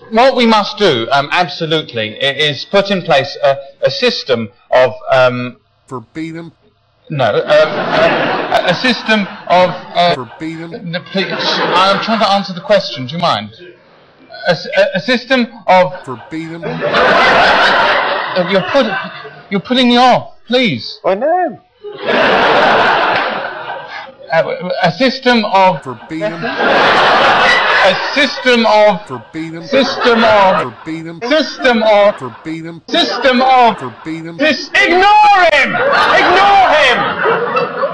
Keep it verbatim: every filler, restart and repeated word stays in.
what we must do, um, absolutely, is put in place a, a system of... Um, verbatim? No, uh, uh, a system of... Uh, verbatim? The, please, I'm trying to answer the question, do you mind? A, a, a system of... verbatim? Uh, you're, put, you're putting me off, please. I know. Uh, a system of... verbatim? A system of... verbatim? System of... verbatim? System of... verbatim? System of... verbatim? This... Ignore him! Ignore him!